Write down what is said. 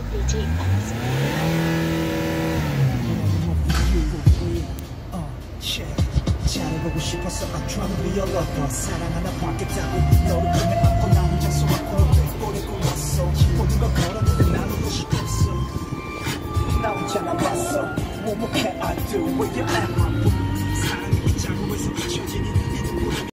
DJ Alex. 잘해보고 싶어서 I try to be a lover. 사랑 하나 받겠다고 너를 품에 안고 나 혼자 소확으로 되고 왔어. 모든 걸 걸었는데 나누고 싶었어. 나 혼자 남았어. What can I do? Where you at?